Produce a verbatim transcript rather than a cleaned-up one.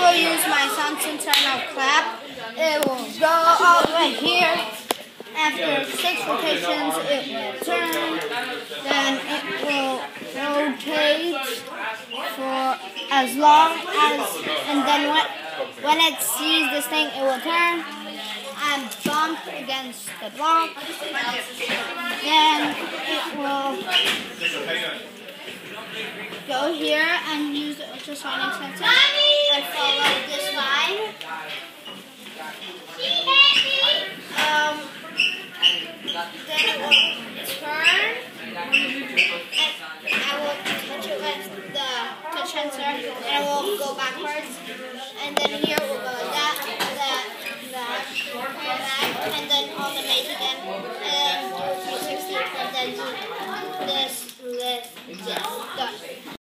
will use my Samsung turn-off clap. It will go all the way here. After six rotations, it will turn. Then it will rotate for as long as, and then when, when it sees this thing, it will turn and bump against the block. Then it will go here and use the ultrasonic sensor and follow this line. Um, then it will turn, and I will touch it with the touch sensor, and it will go backwards. And then here will go that, that, that, that, and then on the maze again, and then do three sixty, and then do this, this, this. Done.